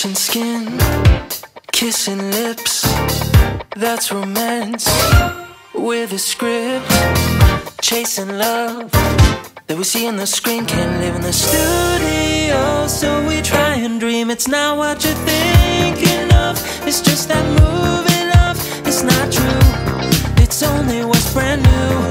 Touching skin, kissing lips, that's romance. With a script, chasing love that we see on the screen. Can't live in the studio, so we try and dream. It's not what you're thinking of, it's just that moving love. It's not true, it's only what's brand new.